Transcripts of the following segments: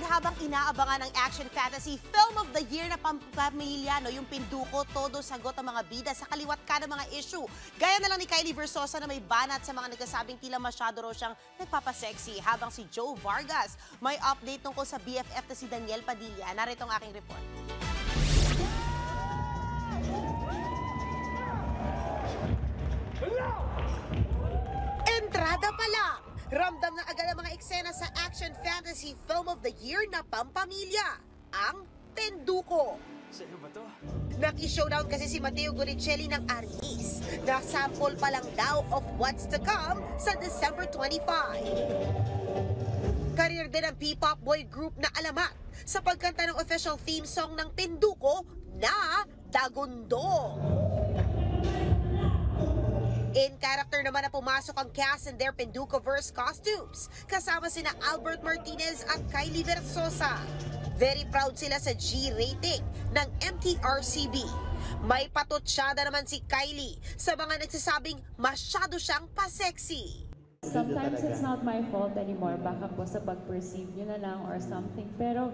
habang inaabangan ang action fantasy film of the year na pampamilya, no, yung Pinduko, todo sagot ang mga bida sa kaliwat ka ng mga issue. Gaya na lang ni Kylie Versosa na may banat sa mga nagsasabing tila masyado raw siyang nagpapasexy, habang si Joe Vargas may update tungkol sa BFF na si Daniel Padilla. Narito ang aking report. Entrada pa lang, ramdam na agad ang mga eksena sa action fantasy film of the year na pampamilya, ang Pinduko. Sa'yo ba to? Naki-showdown kasi si Mateo Goricelli ng Arnis na sample pa lang daw of what's to come sa December 25. Career din ang P-pop boy group na alamat sa pagkanta ng official theme song ng Pinduko na Dagundo. In character naman na pumasok ang cast in their Pindukoverse costumes, kasama sina Albert Martinez at Kylie Versosa. Very proud sila sa G rating ng MTRCB. May patutsyada naman si Kylie sa mga nagsasabing masyado siyang pa-sexy. Sometimes it's not my fault anymore. Baka po sa pag-perceive nyo na lang or something. Pero,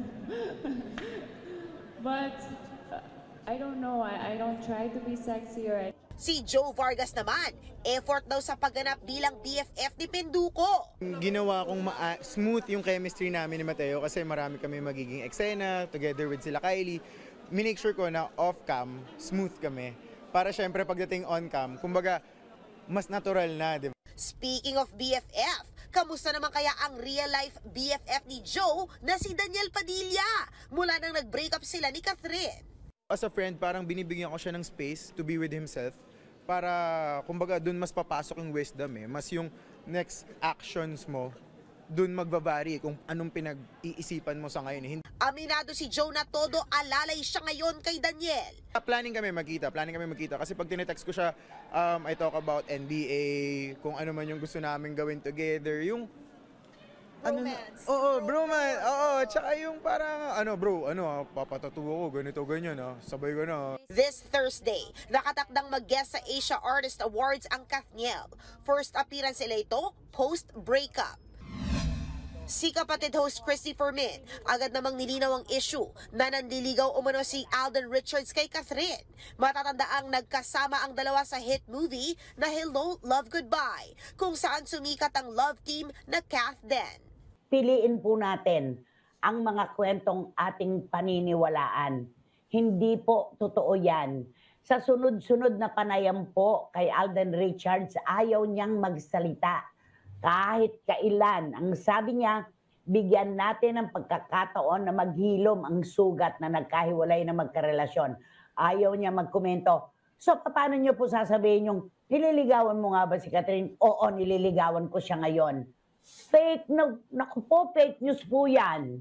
but, I don't know. I don't try to be sexy or... Si Joe Vargas naman, effort daw sa pagganap bilang BFF ni Pinduko. Ginawa kong smooth yung chemistry namin ni Mateo kasi marami kami magiging eksena together with sila Kylie. Minake sure ko na off-cam, smooth kami. Para syempre pagdating on-cam, kumbaga, mas natural na, di ba? Speaking of BFF, kamusta naman kaya ang real-life BFF ni Joe na si Daniel Padilla mula nang nag-break up sila ni Catherine? As a friend, parang binibigyan ko siya ng space to be with himself para, kumbaga, dun mas papasok yung wisdom eh. Mas yung next actions mo, dun magbabari kung anong pinag-iisipan mo sa ngayon. Aminado si Joe na todo alalay siya ngayon kay Daniel. Planning kami magkita kasi pag tinetext ko siya, I talk about NBA, kung ano man yung gusto namin gawin together, yung Romance. Bromance. Oo, tsaka yung parang, papatatuwa ko, ganito, ganyan, sabay ko na. This Thursday, nakatakdang mag-guest sa Asia Artist Awards ang Kathniel. First appearance nila ito, post-breakup. Si kapatid host Christopher Min, agad namang nilinaw ang issue na nanliligaw umano si Alden Richards kay Catherine. Matatandaang nagkasama ang dalawa sa hit movie na Hello, Love, Goodbye, kung saan sumikat ang love team na Kath Den. Piliin po natin ang mga kwentong ating paniniwalaan. Hindi po totoo yan. Sa sunod-sunod na panayam po kay Alden Richards, ayaw niyang magsalita. Kahit kailan, ang sabi niya, bigyan natin ng pagkakataon na maghilom ang sugat na nagkahiwalay na magkarelasyon. Ayaw niya magkomento. So, paano niyo po sasabihin yung, nililigawan mo nga ba si Catherine? Oo, nililigawan ko siya ngayon. Fake, naku po, fake news po yan.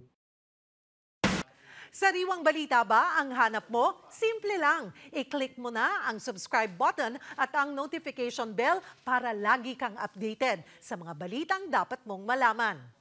Sariwang balita ba ang hanap mo? Simple lang. I-click mo na ang subscribe button at ang notification bell para lagi kang updated sa mga balitang dapat mong malaman.